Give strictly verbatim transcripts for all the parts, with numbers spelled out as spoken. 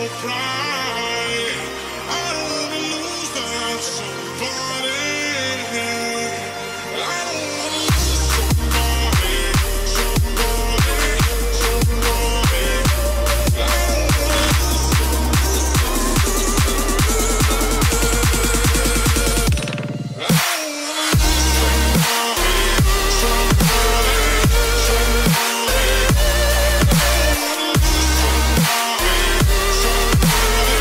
pride. I don't wanna lose that somebody. I don't wanna lose somebody, somebody, somebody. I don't wanna lose somebody, somebody.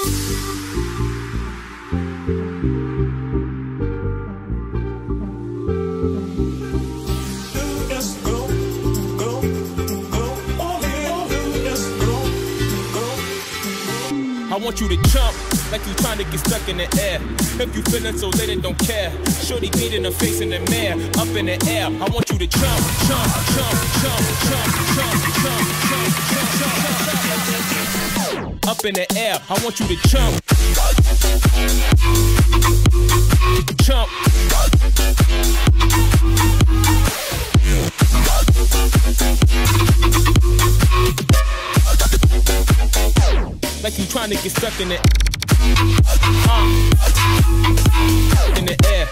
I want you to jump like you trying to get stuck in the air. If you feeling so lit and don't care, shorty beat in the face in the mirror, up in the air. I want you to jump, jump, jump, jump, jump, jump, jump, jump, jump, jump, jump. Up in the air. I want you to jump, jump. Like you trying to get stuck in it, uh, in the air.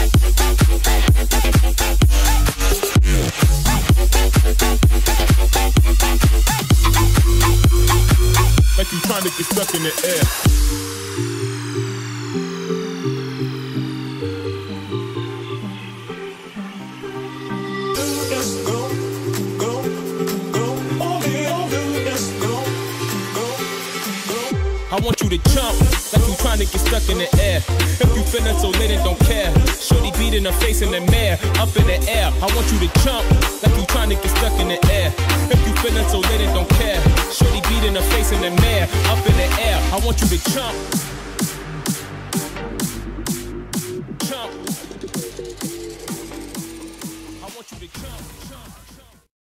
Like you trying to get stuck in the air. I want you to jump like you trying to get stuck in the air. If you feeling so lit and don't care, shorty beat in the face in the mirror, up in the air. I want you to jump like you trying to get stuck in the air. If you feeling so lit and don't care, shorty beat in the face in the mirror, up in the air. I want you to jump.